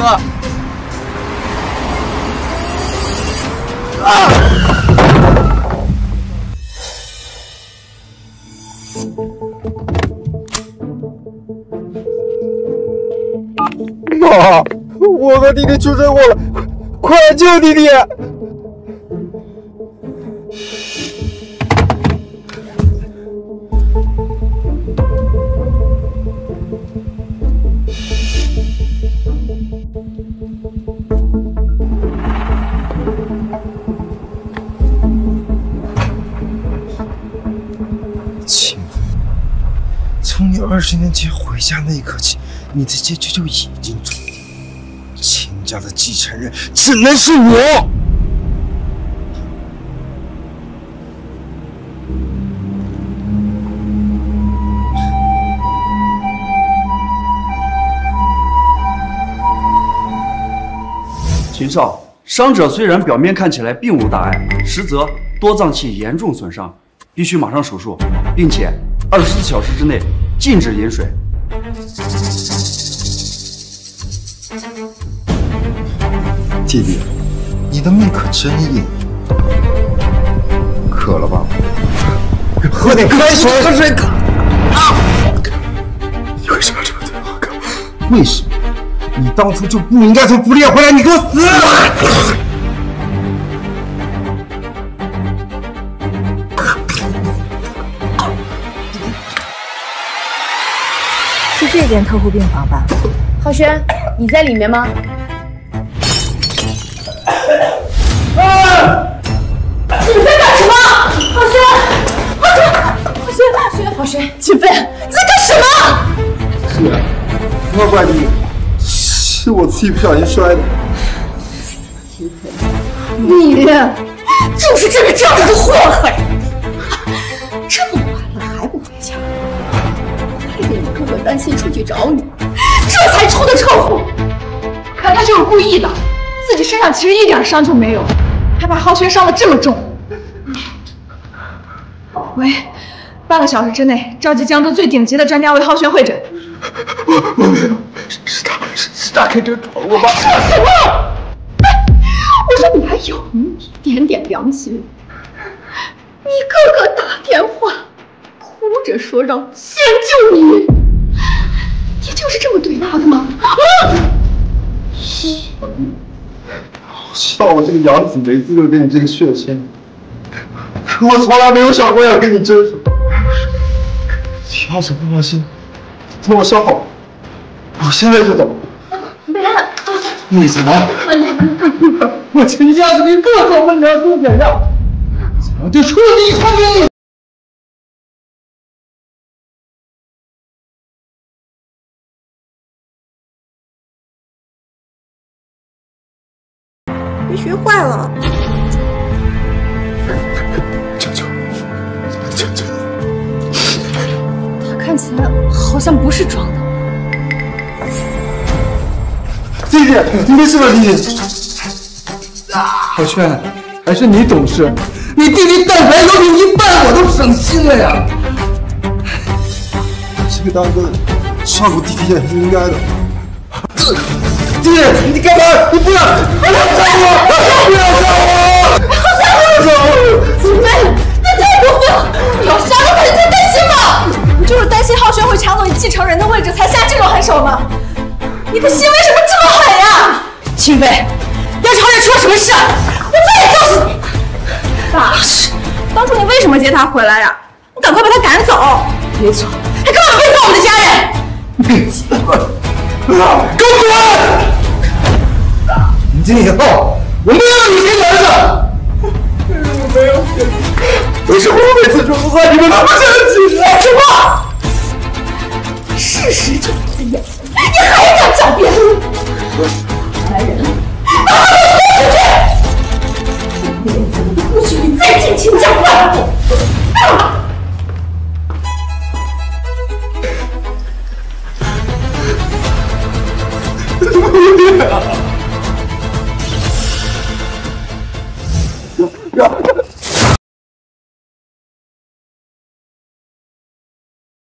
哥。 妈，我和弟弟出车祸了，快救弟弟！亲，从你20年前回家那一刻起，你的结局就已经注定。亲家的继承人只能是我。 秦少，伤者虽然表面看起来并无大碍，实则多脏器严重损伤，必须马上手术，并且24小时之内禁止饮水。 弟弟，你的命可真硬。渴了吧？喝点开水。喝水渴。你为什么要这么对我哥？为什么？你当初就不应该从福利院回来，你给我死！ 是这间特护病房吧？ 浩轩，你在里面吗？你在干什么？浩轩，秦飞，你在干什么？ 是啊，莫怪你，是我自己不小心摔的。 秦飞，你就是这个丈夫的祸害！这么晚了还不回家，害得你哥哥担心出去找你，这才出的车祸。 看他就是故意的，自己身上其实一点伤就没有，还把浩轩伤得这么重。喂，8个小时之内召集江州最顶级的专家为浩轩会诊。 我没有，是他开车撞我吧？ 什么？我说你还有一点点良心，你哥哥打电话哭着说让先救你，你就是这么对他的吗？ 像我这个养子没资格跟你这个血亲，我从来没有想过要跟你争什么。你要是不放心，等我伤好，我现在就走。你什么？我秦家子比各种文章都简要，我就彻底传给你。 别学坏了。 求求，求求！ 他看起来好像不是装的。 弟弟，你没事吧，弟弟？浩轩，还是你懂事。你弟弟但凡有你一半，我都省心了呀。这个当哥的，照顾弟弟也是应该的。弟弟，你干嘛？你不要！不要杀我！不要杀我！不要杀我！ 秦飞，你太过分了！你要杀了他，你才担心吗？你就是担心浩轩会抢走你继承人的位置，才下这种狠手吗？你的心为什么这么狠呀？秦飞，要是浩轩出了什么事，我再也告诉你。爸，当初你为什么接他回来呀？你赶快把他赶走！没错，还根本背叛我们的家人！ 别急，给我滚！从今以后，我没有你这个儿子。我没有血亲，为什么我每次说的话你们都不相信啊？ 什么？事实就在眼前，你还敢狡辩？来人，把他给拖出去！这辈子我都不许你再进秦家半步！ 不要！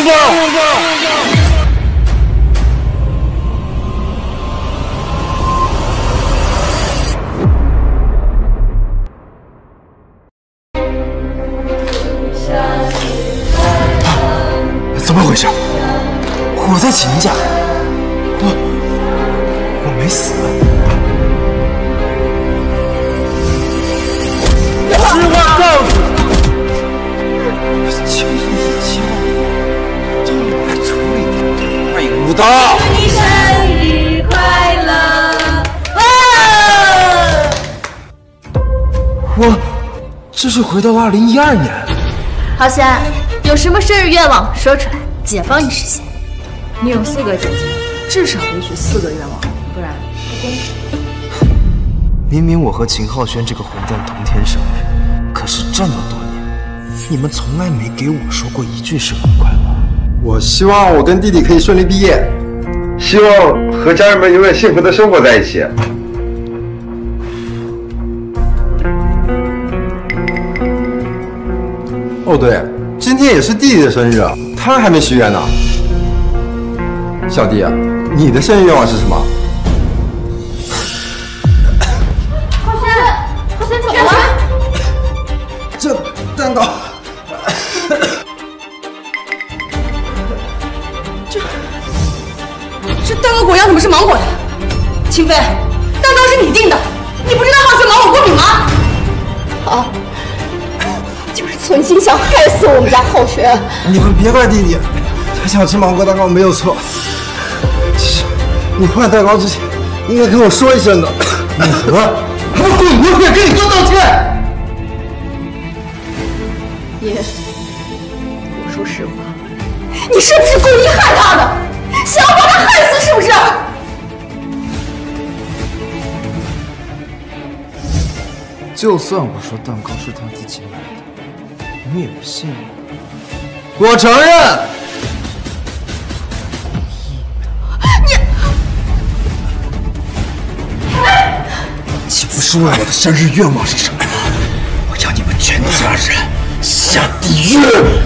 怎么回事？我在请假，我没死。实话告诉你，就是你枪，这我来处理掉。快舞蹈！ 祝你生日快乐！ 我这是回到了2012年。 好仙，有什么生日愿望说出来，姐帮你实现。你有4个姐姐，至少得许4个愿望，不然不公平。 明明我和秦昊轩这个混蛋同天生日，可是这么多年，你们从来没给我说过一句生日快乐。 我希望我跟弟弟可以顺利毕业，希望和家人们永远幸福的生活在一起。哦对，今天也是弟弟的生日，他还没许愿呢。小弟啊，你的生日愿望是什么？ 浩轩怎么了？ 这蛋糕， 这蛋糕果样怎么是芒果的？清飞，蛋糕是你定的，你不知道浩轩芒果过敏吗？好，就是存心想害死我们家浩轩。 你们别怪弟弟，他想吃芒果蛋糕没有错。其实你换蛋糕之前应该跟我说一声的。你和还不滚出去，跟你哥道歉！ 爷，我说实话，你是不是故意害他的？想要把他害死是不是？ 就算我说蛋糕是他自己买的，你也不信我。我承认。岂不是问我的生日愿望是什么？我要你们全家人下地狱！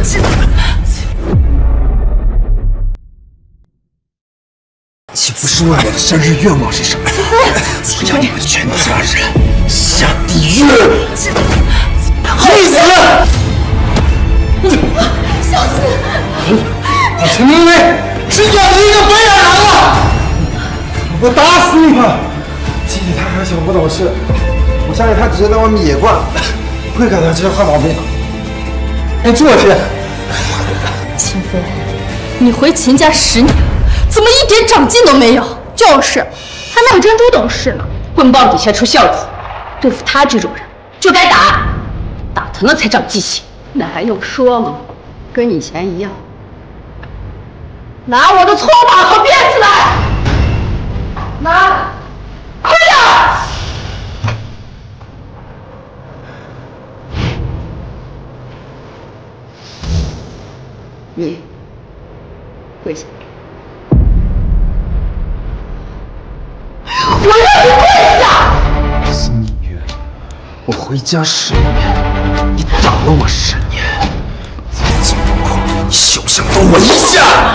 岂不是问我的生日愿望是什么？我要你们全家人下地狱！去死！ 小心！ 陈明威是养了一个白眼狼啊！我打死你们！弟弟他还小不懂事，我相信他只是在外面野惯，不会改掉这些坏毛病的。你坐下。 秦飞，你回秦家10年，怎么一点长进都没有？就是，还没有珍珠懂事呢。棍棒底下出孝子，对付他这种人就该打，打疼了才长记性。那还用说吗？跟以前一样。拿我的搓把和鞭子来，拿！快点！你跪下！我让你跪下！ 新一月，我回家10年，你打了我10年，今后你休想动我一下！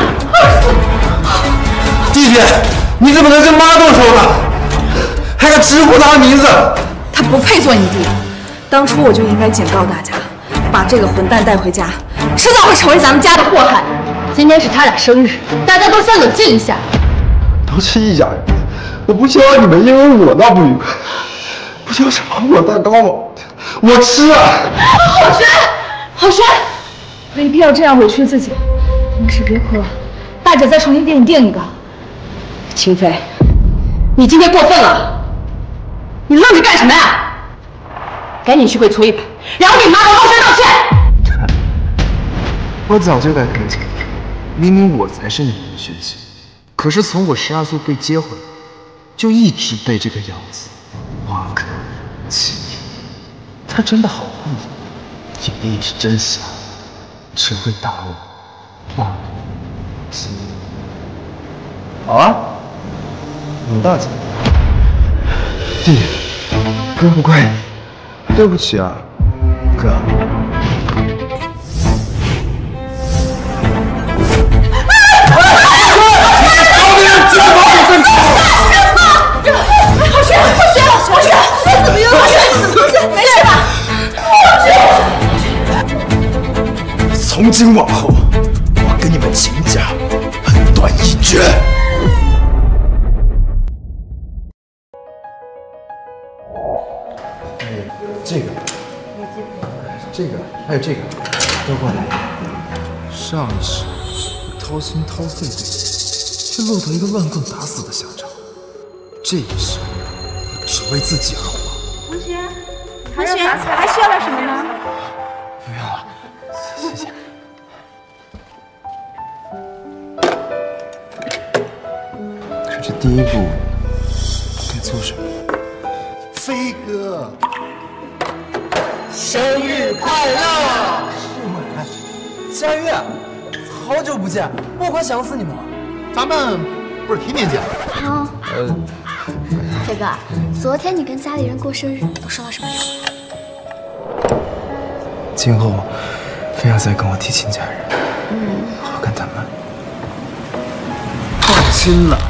弟弟，你怎么能跟妈动手呢？还敢直呼他的名字？ 他不配做你弟，当初我就应该警告大家，把这个混蛋带回家，迟早会成为咱们家的祸害。今天是他俩生日，大家都先冷静一下。 都是一家人，我不希望你们因为我闹不愉快。不就是芒果蛋糕吗？我吃啊！ 好轩，好轩，没必要这样委屈自己。没事，别哭了，大姐再重新给你订一个。秦飞，你今天过分了，你愣着干什么呀？赶紧去跪搓100，然后给妈和浩轩道歉。 我早就该跟进，明明我才是你们的血亲，可是从我12岁被接回来，就一直被这个样子。哇，亲，他真的好笨，眼睛也是真瞎，只会打我，骂我，亲。 好啊，有大姐。弟弟，哥不怪你，对不起啊，哥。 今往后，我跟你们秦家恩断义绝。 这个，还有这个，都过来。 上一世掏心掏肺对你，却落得一个乱棍打死的下场。这一世，我只为自己而活。 同学，还需要点什么吗？ 不用了，谢谢。可这第一步该做什么？ 飞哥， 生日快乐！佳玉，好久不见，我快想死你们了。 咱们不是天天见吗？ 好。飞哥，昨天你跟家里人过生日都说了什么呀？ 今后不要再跟我提亲家人，我跟他们放亲了。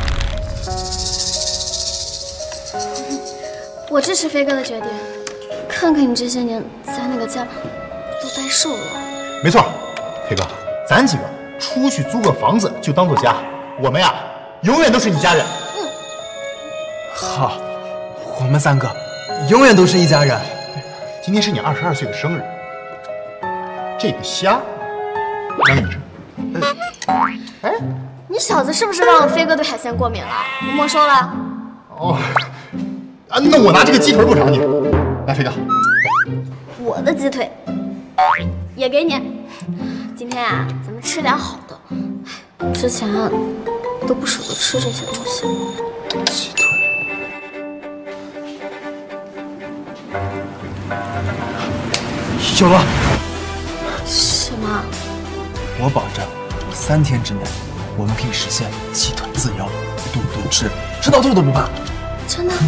我支持飞哥的决定。看看你这些年在那个家都待瘦了。 没错，飞哥，咱几个出去租个房子就当做家，我们呀永远都是你家人。 好，我们三个永远都是一家人。 今天是你22岁的生日，这个虾让你吃。哎， 你小子是不是忘了飞哥对海鲜过敏了？我没收了。 哦，啊，那我拿这个鸡腿补偿你。来，飞哥， 我的鸡腿也给你。今天啊，咱们吃点好的。之前啊，都不舍得吃这些东西。 鸡腿。有了。 什么？ 我保证，3天之内，我们可以实现鸡腿自由，顿顿吃，吃到吐都不怕。 真的？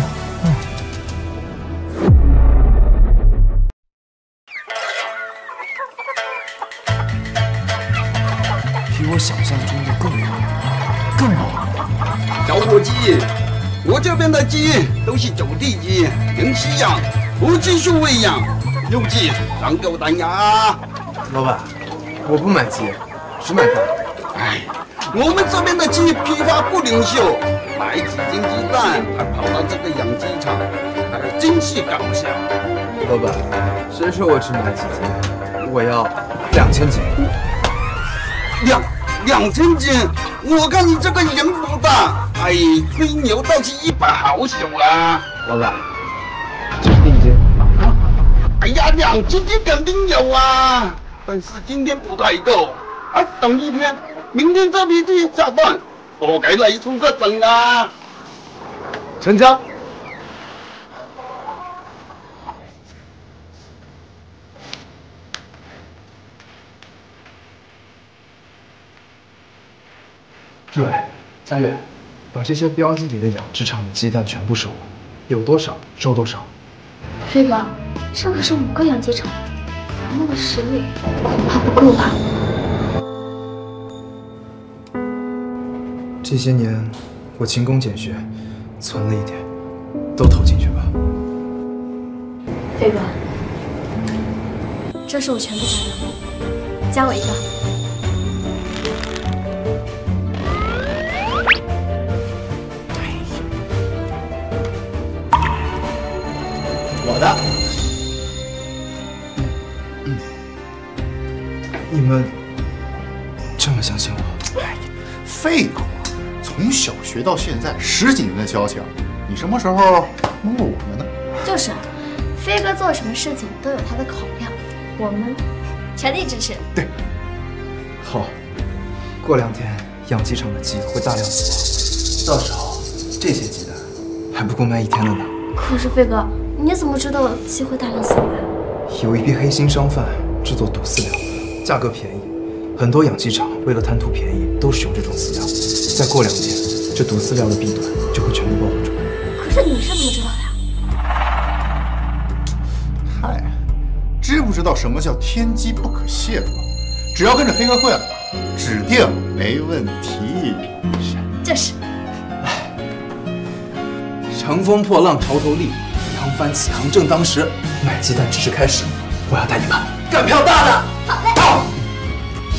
比我想象中的更好，更好。 小伙计，我这边的鸡都是走地鸡，能吸氧，不技术喂养，肉鸡上够弹呀！ 老板，我不买鸡，只买蛋。 哎，我们这边的鸡批发不领袖，买几斤鸡蛋还跑到这个养鸡场，真是搞笑。 老板，谁说我只买几斤？我要2000斤。 2000斤，我看你这个人不大，哎，吹牛倒是100好手啊！ 老板，就定金。 哎呀，2000斤肯定有啊，但是今天不太够，啊，等一天，明天这批鸡下蛋，我给你出个整啊！ 成交。对，佳悦，把这些标记里的养殖场的鸡蛋全部收，有多少收多少。 飞哥，这可是5个养鸡场，咱们的实力恐怕不够吧？ 这些年我勤工俭学，存了一点，都投进去吧。 飞哥，这是我全部加的，加我一个。 我的。你们这么相信我？ 哎，废话，从小学到现在10几年的交情，你什么时候蒙过我们呢？ 就是，飞哥做什么事情都有他的考量，我们全力支持。 对， 好，过2天养鸡场的鸡会大量死亡，到时候这些鸡蛋还不够卖1天的呢。 可是飞哥，你怎么知道鸡会大量死亡？ 有一批黑心商贩制作毒饲料，价格便宜，很多养鸡场为了贪图便宜，都使用这种饲料。再过2天，这毒饲料的弊端就会全部暴露出来。 可是你是怎么知道的呀？ 嗨，知不知道什么叫天机不可泄露？只要跟着飞哥混，指定没问题。 就是。 乘风破浪潮头立，扬帆起航正当时。买鸡蛋只是开始，我要带你们干票大的。 好嘞。好。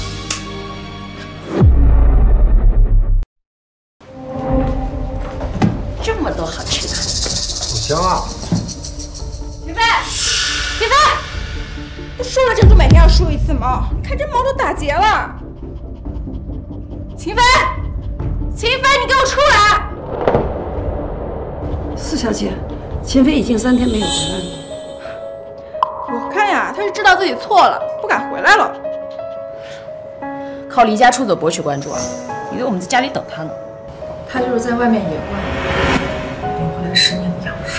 张啊！ 秦飞，秦飞，不说了珍珠每天要输一次毛，你看这毛都打结了。秦飞，秦飞，你给我出来！ 四小姐，秦飞已经3天没有回来了。 我看呀，他是知道自己错了，不敢回来了。 靠离家出走博取关注啊！以为我们在家里等他呢。 他就是在外面野惯，领回来10年的阳寿。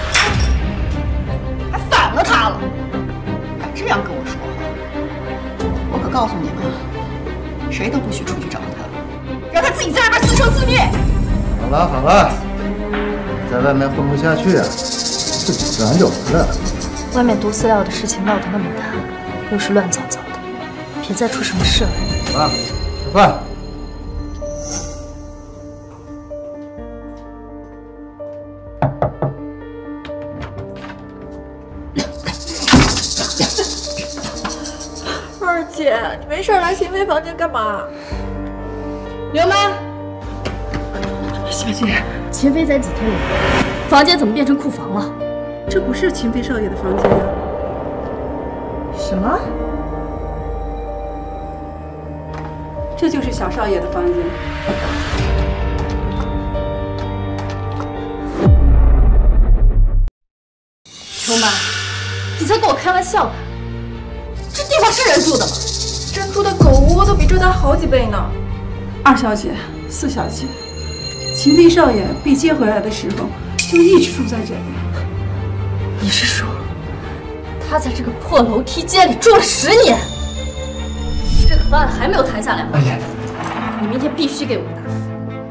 还反了他了，敢这样跟我说话，我可告诉你们，谁都不许出去找他，让他自己在外边自生自灭。 好了好了，在外面混不下去啊，自己自然就回来了。 外面毒饲料的事情闹得那么大，又是乱糟糟的，别再出什么事了。 好了，吃饭。 二姐，你没事来秦飞房间干嘛？ 刘妈， 小姐， 秦飞才几天没回来，房间怎么变成库房了？ 这不是秦飞少爷的房间呀。 什么？ 这就是小少爷的房间。 秋妈，你在跟我开玩笑吧？这地方是人住的吗？ 珍珠的狗窝都比这大好几倍呢。 二小姐、四小姐，秦飞少爷被接回来的时候就一直住在这里。 你是说，他在这个破楼梯间里住了10年？这个方案还没有谈下来吗？ 哎呀， 你明天必须给我个答复。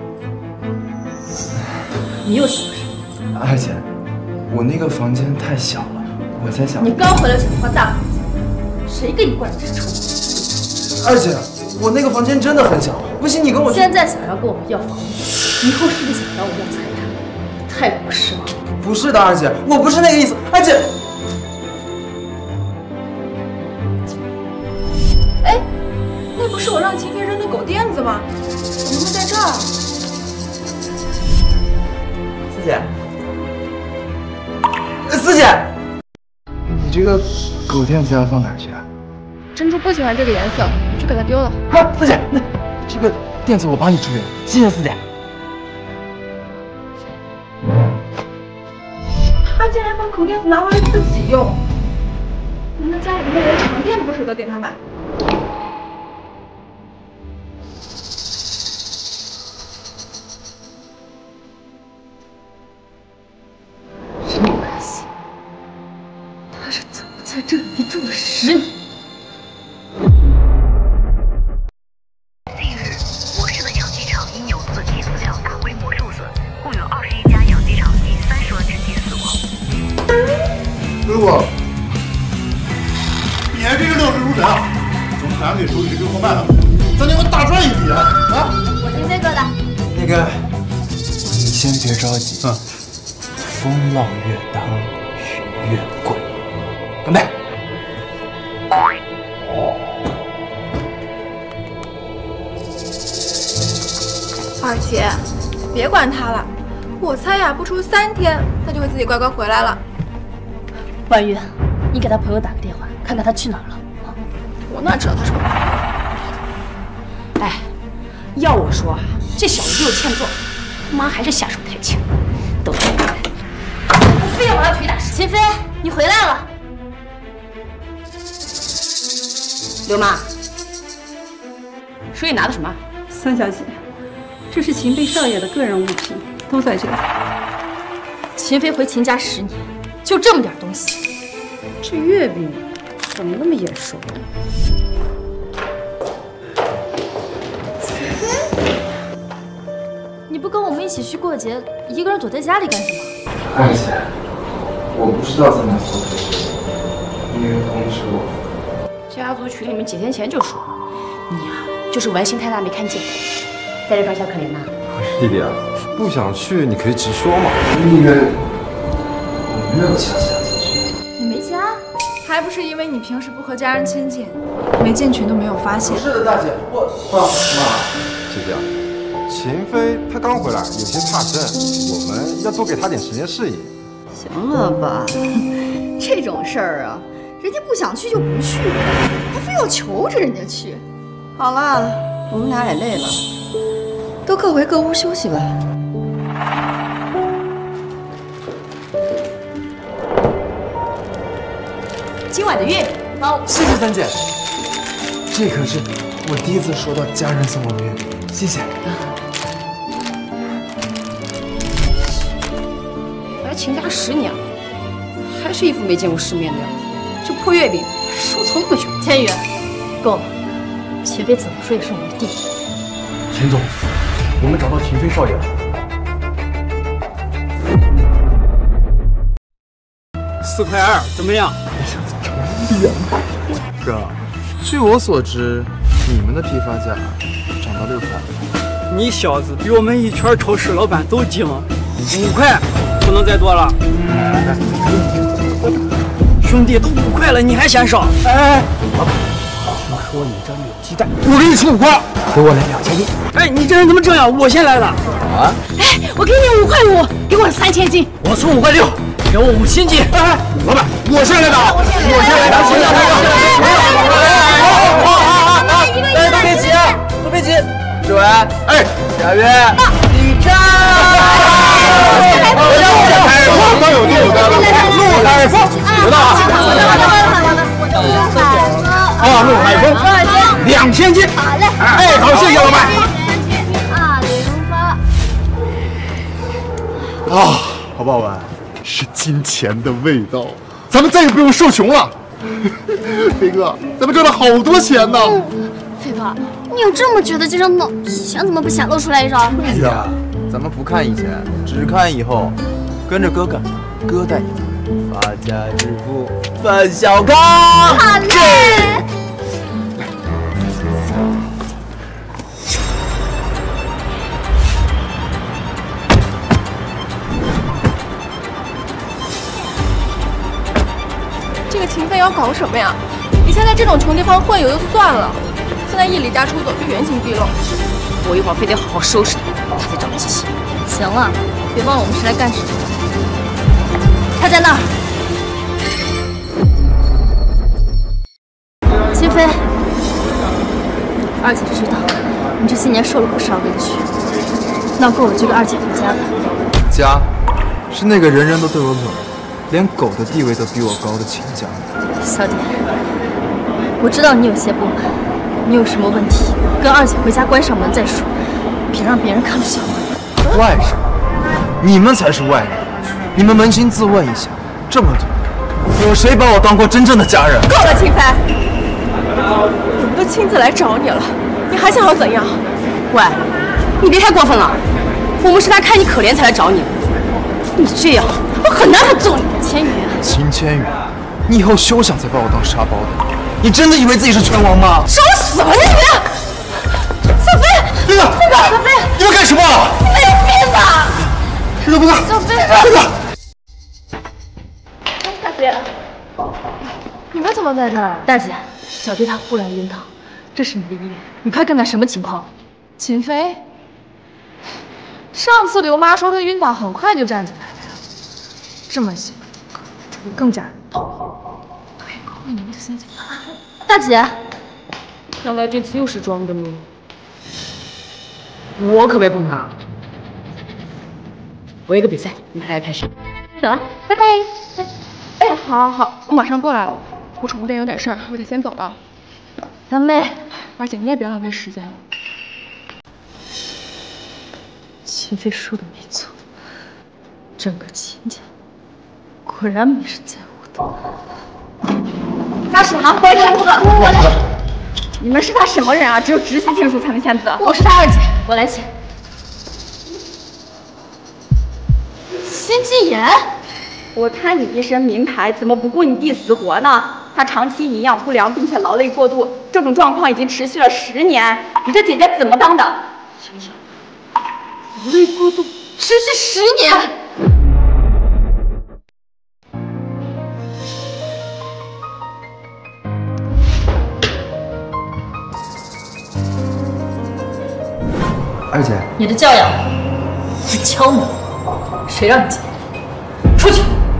你又想什么？ 二姐，我那个房间太小了，我在想。 你刚回来就换大房间，谁给你灌的这臭？ 二姐，我那个房间真的很小，不信你跟我。 现在想要跟我要房子，以后是不是想要我要财产？太让我失望了。 不是的，二姐，我不是那个意思，二姐。 哎，那不是我让秦飞扔的狗垫子吗？怎么会在这儿？ 四姐，四姐， 你这个狗垫子要放哪儿去啊？ 珍珠不喜欢这个颜色，我去给它丢了。 好，四姐，那这个垫子我帮你处理，谢谢四姐。 他竟然把狗垫子拿回来自己用，难道家里面连床垫都不舍得给他买？ 什么关系？他是怎么在这里住了10年？ 近日，我市的养鸡场因有损鸡饲料大规模受损，共有21家养鸡场近30万只鸡死亡。 师傅， 你还真是料事如神啊！总团队手里这个货卖了，咱就能大赚一笔啊！啊！ 我是飞哥的。 那个，你先别着急，风浪越大，雨越贵。干杯！ 二姐，别管他了，我猜呀，不出3天，他就会自己乖乖回来了。 婉玉，你给他朋友打个电话，看看他去哪儿了。啊， 我哪知道他是个坏人？ 哎，要我说啊，这小子又欠揍，妈还是下手太轻。等我回来，我非要把他腿打折。 秦飞，你回来了。 刘妈，手里拿的什么？ 三小姐，这是秦飞少爷的个人物品，都在这里。 秦飞回秦家10年，就这么点东西。 这月饼怎么那么眼熟？ 你不跟我们一起去过节，一个人躲在家里干什么？ 二姐，我不知道在哪做这事，你没有通知我。 家族群里面几天前就说，你呀、就是玩心太大没看见，在这装小可怜呐。 弟弟啊，不想去你可以直说嘛。 因为我没有家进去。 你没家？ 还不是因为你平时不和家人亲近，没进群都没有发现。 是的，大姐，我妈， 姐姐啊，秦飞他刚回来，有些怕生，我们要多给他点时间适应。 行了吧？这种事儿啊，人家不想去就不去，还非要求着人家去。好了，我们俩也累了，都各回各屋休息吧。 今晚的月饼包。 谢谢三姐，这可是我第一次收到家人送我的月饼，谢谢。 来秦家10年了，还是一副没见过世面的样子。这破月饼收藏那么久， 千羽，够了。秦飞怎么说也是我们的弟弟。 秦总，我们找到秦飞少爷了。 4块2，怎么样？ 哥，据我所知，你们的批发价涨到6块了。 你小子比我们一圈超市老板都精，5块不能再多了。兄弟，都5块了，你还嫌少？哎，老板，听说你这里有鸡蛋，我给你出5块，给我来2000斤。哎，你这人怎么这样？我先来的。啊？ 哎，我给你5块5，给我3000斤。 我出5块6，给我5000斤。哎，老板，我先来的。我先来的。 都别急，都别急。志伟，哎，佳悦，你站。 都有路的，陆海峰，知道吧？ 陆海峰，2000斤。好嘞。哎，好，谢谢老板。 208。啊，好不好玩？是金钱的味道，咱们再也不用受穷了。飞哥，咱们赚了好多钱呢。 飞哥，你有这么觉得这张呢？以前怎么不显露出来一招？ 对呀，咱们不看以前，只看以后，跟着哥干，哥带你发家致富，奔小康。 好嘞。 这个秦飞要搞什么呀？以前在这种穷地方混游就算了，现在一离家出走就原形毕露。 我一会儿非得好好收拾他，他才长记性。 行了，别忘了我们是来干什么的。他在那儿。秦飞，二姐知道你这些年受了不少委屈，闹够了就跟二姐回家吧。 家，是那个人人都对我冷，连狗的地位都比我高的秦家。 小点，我知道你有些不满，你有什么问题跟二姐回家关上门再说，别让别人看了笑话。 外人，你们才是外人。你们扪心自问一下，这么多年，有谁把我当过真正的家人？ 够了，秦飞，我们都亲自来找你了，你还想要怎样？ 喂，你别太过分了，我们是来看你可怜才来找你的。你这样，我很难不揍你。 千羽， 秦千羽，你以后休想再把我当沙包的。你真的以为自己是拳王吗？ 找死吧你！小飞， 飞哥， 小飞， 你们干什么？ 你们有病吧？ 飞哥，不干！ 小飞， 飞哥， 大姐，你们怎么在这儿？ 大姐，小弟他忽然晕倒，这是你的医院，你快看看什么情况。 秦飞，上次刘妈说他晕倒很快就站起来了，这么写，更加大姐， 看来这次又是装的吗？我可别碰他。我有个比赛，你们来开始。 走了，拜拜。 哎，好，我马上过来了。我宠物店有点事儿，我得先走了。 小妹， 而且你也别浪费时间了。 秦飞说的没错，整个秦家果然没人在乎他。 发什么？回来！我来。你们是他什么人啊？只有直系亲属才能签字。 我是他二姐，我来签。 心肌炎？我看你一身名牌，怎么不顾你弟死活呢？他长期营养不良，并且劳累过度，这种状况已经持续了10年。你这姐姐怎么当的？ 想想，劳累过度，持续10年。 二姐， 你的教养很敲门，谁让你进？出去！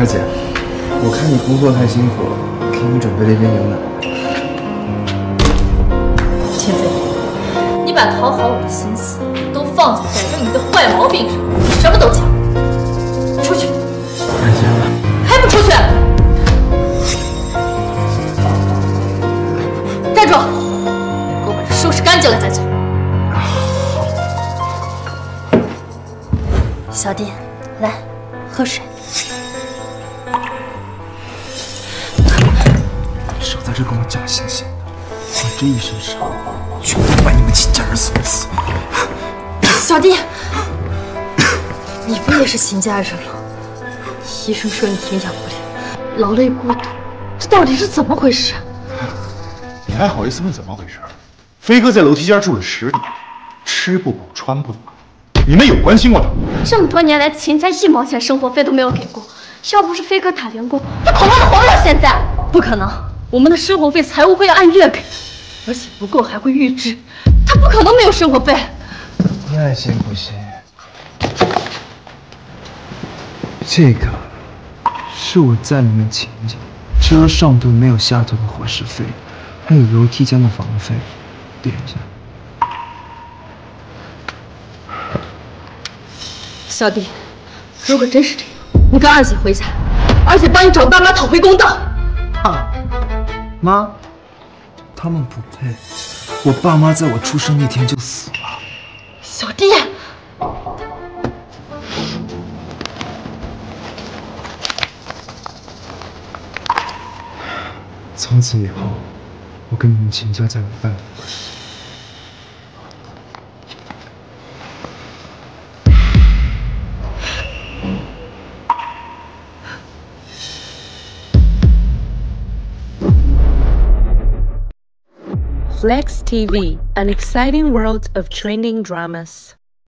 二姐，我看你工作太辛苦了，给你准备了一杯牛奶。 天飞，你把讨好我的心思都放在改正你的坏毛病上，你什么都抢。出去！ 二姐， 还不出去？站住！给我把这收拾干净了再走。小弟，来，喝水。 少在这跟我假惺惺的，我这一身伤，全都怪你们秦家人所赐。 小弟，你不也是秦家人吗？医生说你营养不良，劳累过度，这到底是怎么回事？ 你还好意思问怎么回事？飞哥在楼梯间住了10年，吃不饱穿不暖，你们有关心过他吗？ 这么多年来，秦家1毛钱生活费都没有给过，要不是飞哥打零工，他恐怕都活不了现在。 不可能，我们的生活费财务会按月给，而且不够还会预支，他不可能没有生活费。 你爱信不信？这个是我在你们秦家车上顿没有下头的伙食费，还有楼梯间的房费，点一下。 小弟，如果真是这样，你跟二姐回家，二姐帮你找爸妈讨回公道。 妈，他们不配，我爸妈在我出生那天就死了。 小弟， 从此以后，我跟你们秦家再没半点关系。 FlexTV, an exciting world of trending dramas.